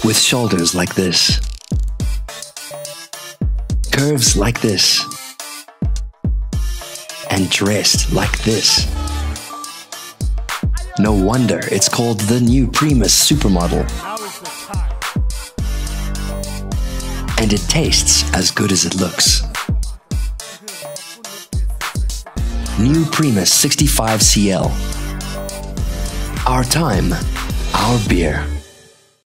with shoulders like this, curves like this, and dressed like this. No wonder it's called the new Primus Supermodel. And it tastes as good as it looks. New Primus 65 CL. Our time, our beer.